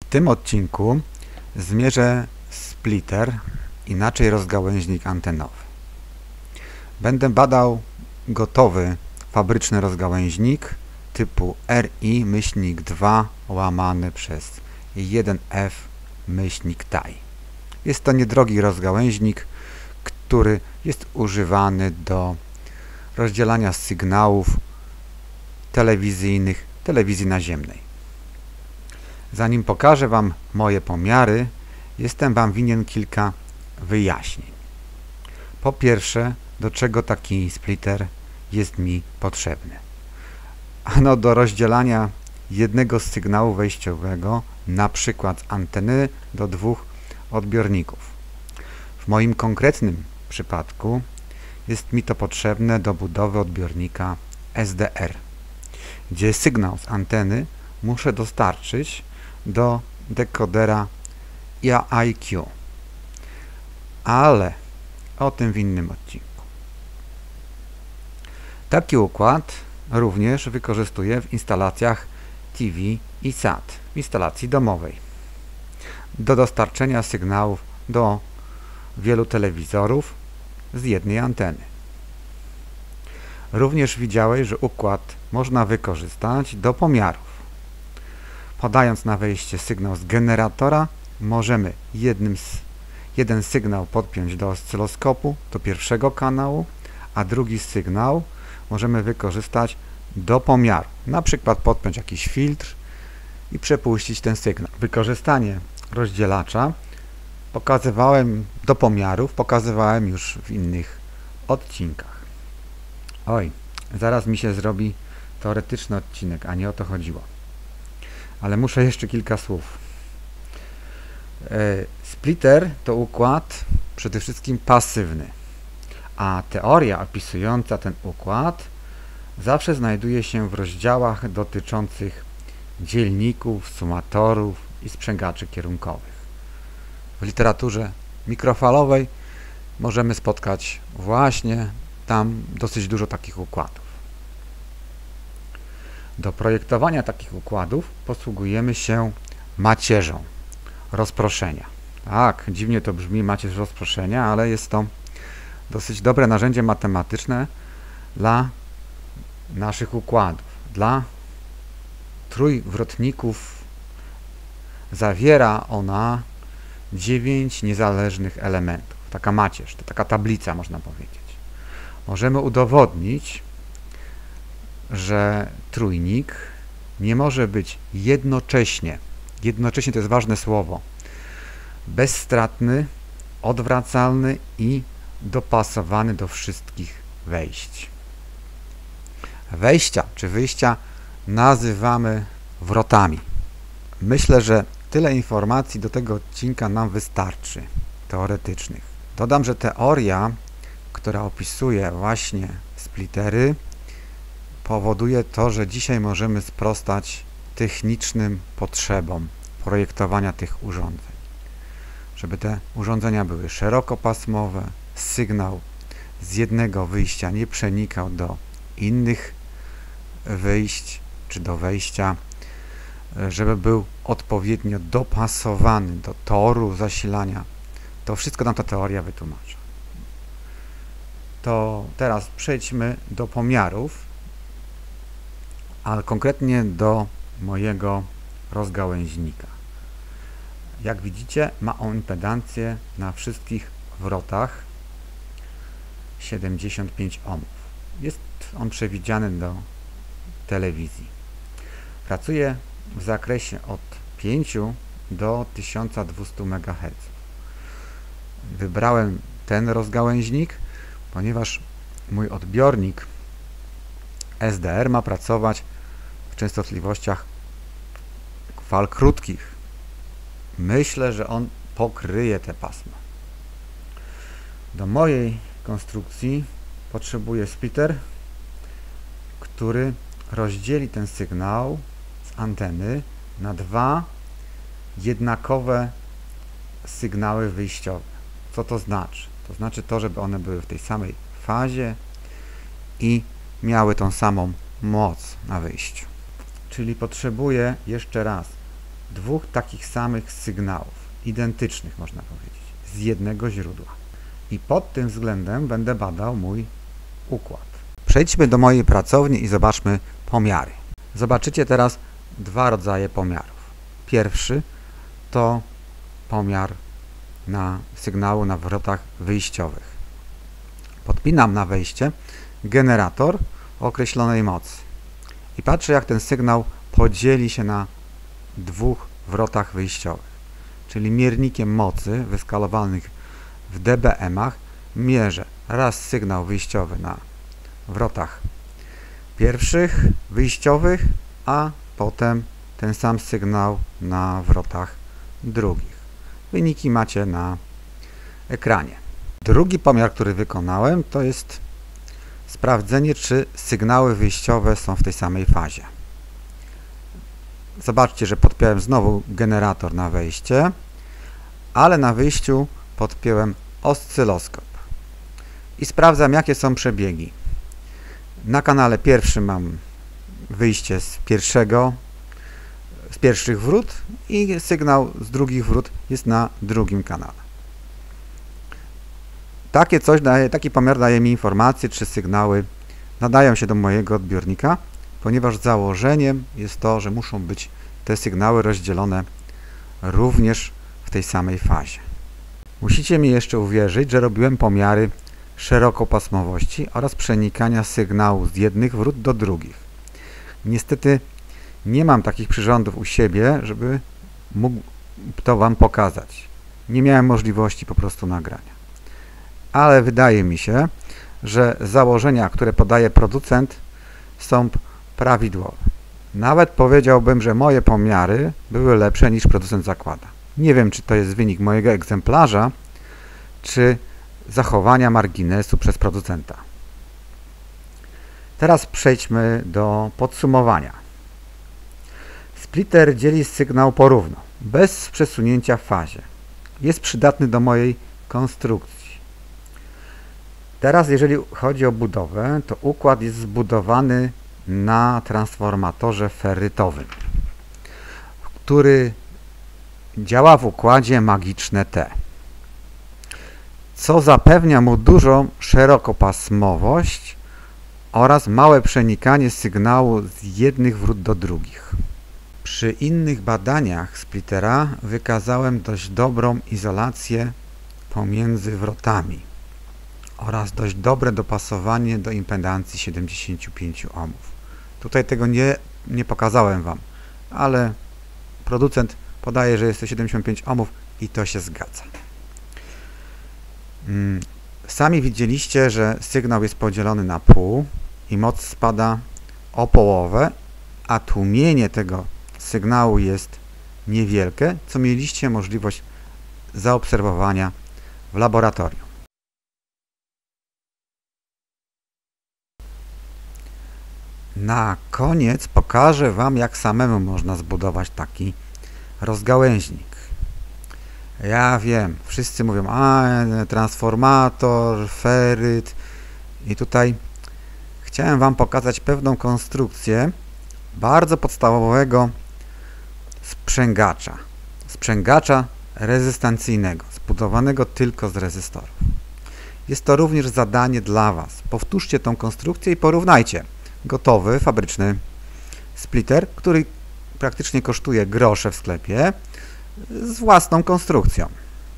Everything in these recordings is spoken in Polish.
W tym odcinku zmierzę splitter, inaczej rozgałęźnik antenowy. Będę badał gotowy fabryczny rozgałęźnik typu RI/2/1F-TIE. Jest to niedrogi rozgałęźnik, który jest używany do rozdzielania sygnałów telewizyjnych telewizji naziemnej. Zanim pokażę Wam moje pomiary, jestem Wam winien kilka wyjaśnień. Po pierwsze, do czego taki splitter jest mi potrzebny? Ano do rozdzielania jednego sygnału wejściowego, na przykład z anteny, do dwóch odbiorników. W moim konkretnym przypadku jest mi to potrzebne do budowy odbiornika SDR, gdzie sygnał z anteny muszę dostarczyć do dekodera IQ, ale o tym w innym odcinku. Taki układ również wykorzystuję w instalacjach TV i SAT, w instalacji domowej, do dostarczenia sygnałów do wielu telewizorów z jednej anteny. Również widziałeś, że układ można wykorzystać do pomiarów. Podając na wejście sygnał z generatora, możemy jeden sygnał podpiąć do oscyloskopu, do pierwszego kanału, a drugi sygnał możemy wykorzystać do pomiaru. Na przykład podpiąć jakiś filtr i przepuścić ten sygnał. Wykorzystanie rozdzielacza do pomiarów pokazywałem już w innych odcinkach. Oj, zaraz mi się zrobi teoretyczny odcinek, a nie o to chodziło. Ale muszę jeszcze kilka słów. Splitter to układ przede wszystkim pasywny, a teoria opisująca ten układ zawsze znajduje się w rozdziałach dotyczących dzielników, sumatorów i sprzęgaczy kierunkowych. W literaturze mikrofalowej możemy spotkać właśnie tam dosyć dużo takich układów. Do projektowania takich układów posługujemy się macierzą rozproszenia. Tak, dziwnie to brzmi, macierz rozproszenia, ale jest to dosyć dobre narzędzie matematyczne dla naszych układów. Dla trójwrotników zawiera ona 9 niezależnych elementów. Taka macierz, to taka tablica, można powiedzieć. Możemy udowodnić, że trójnik nie może być jednocześnie to jest ważne słowo, bezstratny, odwracalny i dopasowany do wszystkich wejść. Wejścia czy wyjścia nazywamy wrotami. Myślę, że tyle informacji do tego odcinka nam wystarczy, teoretycznych. Dodam, że teoria, która opisuje właśnie splittery, powoduje to, że dzisiaj możemy sprostać technicznym potrzebom projektowania tych urządzeń. Żeby te urządzenia były szerokopasmowe, sygnał z jednego wyjścia nie przenikał do innych wyjść czy do wejścia, żeby był odpowiednio dopasowany do toru zasilania. To wszystko nam ta teoria wytłumacza. To teraz przejdźmy do pomiarów, ale konkretnie do mojego rozgałęźnika. Jak widzicie, ma on impedancję na wszystkich wrotach 75 ohmów. Jest on przewidziany do telewizji. Pracuje w zakresie od 5 do 1200 MHz. Wybrałem ten rozgałęźnik, ponieważ mój odbiornik SDR ma pracować w częstotliwościach fal krótkich. Myślę, że on pokryje te pasma. Do mojej konstrukcji potrzebuję splitter, który rozdzieli ten sygnał z anteny na dwa jednakowe sygnały wyjściowe. Co to znaczy? To znaczy to, żeby one były w tej samej fazie i miały tą samą moc na wyjściu. Czyli potrzebuję jeszcze raz dwóch takich samych sygnałów, identycznych można powiedzieć, z jednego źródła. I pod tym względem będę badał mój układ. Przejdźmy do mojej pracowni i zobaczmy pomiary. Zobaczycie teraz dwa rodzaje pomiarów. Pierwszy to pomiar sygnału na wrotach wyjściowych. Podpinam na wejście generator o określonej mocy i patrzę, jak ten sygnał podzieli się na dwóch wrotach wyjściowych. Czyli miernikiem mocy wyskalowanych w dBm-ach mierzę raz sygnał wyjściowy na wrotach pierwszych wyjściowych, a potem ten sam sygnał na wrotach drugich. Wyniki macie na ekranie. Drugi pomiar, który wykonałem, to jest sprawdzenie, czy sygnały wyjściowe są w tej samej fazie. Zobaczcie, że podpiąłem znowu generator na wejście, ale na wyjściu podpiąłem oscyloskop i sprawdzam, jakie są przebiegi. Na kanale pierwszym mam wyjście z pierwszych wrót i sygnał z drugich wrót jest na drugim kanale. Taki pomiar daje mi informację, czy sygnały nadają się do mojego odbiornika, ponieważ założeniem jest to, że muszą być te sygnały rozdzielone również w tej samej fazie. Musicie mi jeszcze uwierzyć, że robiłem pomiary szerokopasmowości oraz przenikania sygnału z jednych wrót do drugich. Niestety nie mam takich przyrządów u siebie, żeby mógł to Wam pokazać. Nie miałem możliwości po prostu nagrania. Ale wydaje mi się, że założenia, które podaje producent, są prawidłowe. Nawet powiedziałbym, że moje pomiary były lepsze niż producent zakłada. Nie wiem, czy to jest wynik mojego egzemplarza, czy zachowania marginesu przez producenta. Teraz przejdźmy do podsumowania. Splitter dzieli sygnał porówno, bez przesunięcia w fazie. Jest przydatny do mojej konstrukcji. Teraz, jeżeli chodzi o budowę, to układ jest zbudowany na transformatorze ferrytowym, który działa w układzie magiczne T, co zapewnia mu dużą szerokopasmowość oraz małe przenikanie sygnału z jednych wrót do drugich. Przy innych badaniach splittera wykazałem dość dobrą izolację pomiędzy wrotami oraz dość dobre dopasowanie do impedancji 75 ohmów. Tutaj tego nie pokazałem Wam, ale producent podaje, że jest to 75 ohmów i to się zgadza. Sami widzieliście, że sygnał jest podzielony na pół i moc spada o połowę, a tłumienie tego sygnału jest niewielkie, co mieliście możliwość zaobserwowania w laboratorium. Na koniec pokażę Wam, jak samemu można zbudować taki rozgałęźnik. Ja wiem, wszyscy mówią, transformator, ferryt i tutaj chciałem Wam pokazać pewną konstrukcję bardzo podstawowego sprzęgacza rezystancyjnego, zbudowanego tylko z rezystorów. Jest to również zadanie dla Was. Powtórzcie tą konstrukcję i porównajcie gotowy, fabryczny splitter, który praktycznie kosztuje grosze w sklepie, z własną konstrukcją.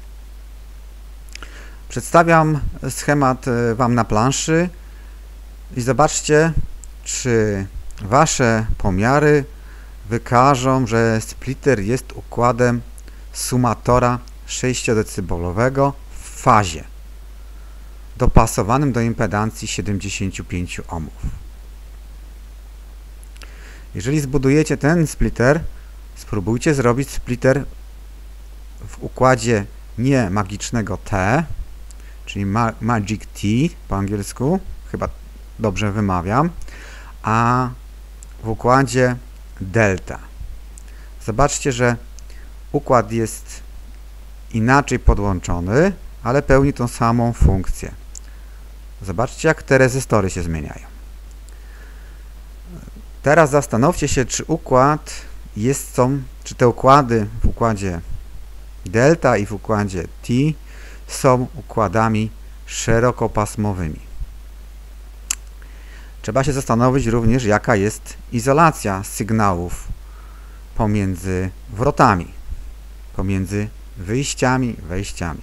Przedstawiam schemat Wam na planszy i zobaczcie, czy Wasze pomiary wykażą, że splitter jest układem sumatora 6-decybelowego w fazie, dopasowanym do impedancji 75 ohmów. Jeżeli zbudujecie ten splitter, spróbujcie zrobić splitter w układzie nie magicznego T, czyli Magic T po angielsku, chyba dobrze wymawiam, a w układzie delta. Zobaczcie, że układ jest inaczej podłączony, ale pełni tą samą funkcję. Zobaczcie, jak te rezystory się zmieniają. Teraz zastanówcie się, czy układ czy te układy w układzie delta i w układzie T są układami szerokopasmowymi. Trzeba się zastanowić również, jaka jest izolacja sygnałów pomiędzy wrotami, pomiędzy wyjściami, wejściami.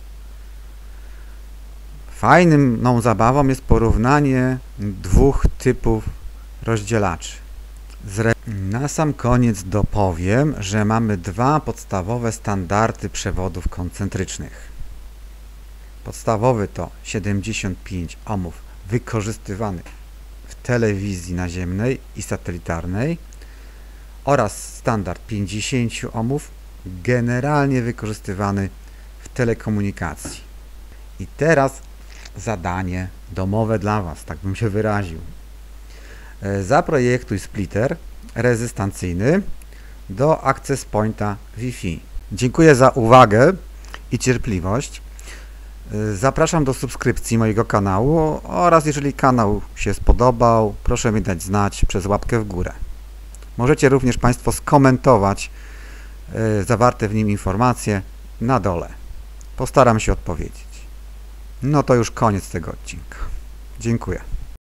Fajną zabawą jest porównanie dwóch typów rozdzielaczy. Na sam koniec dopowiem, że mamy dwa podstawowe standardy przewodów koncentrycznych. Podstawowy to 75 ohmów wykorzystywany w telewizji naziemnej i satelitarnej oraz standard 50 ohmów generalnie wykorzystywany w telekomunikacji. I teraz zadanie domowe dla Was, tak bym się wyraził. Zaprojektuj splitter rezystancyjny do access pointa Wi-Fi. Dziękuję za uwagę i cierpliwość. Zapraszam do subskrypcji mojego kanału oraz jeżeli kanał się spodobał, proszę mi dać znać przez łapkę w górę. Możecie również Państwo skomentować zawarte w nim informacje na dole. Postaram się odpowiedzieć. No to już koniec tego odcinka. Dziękuję.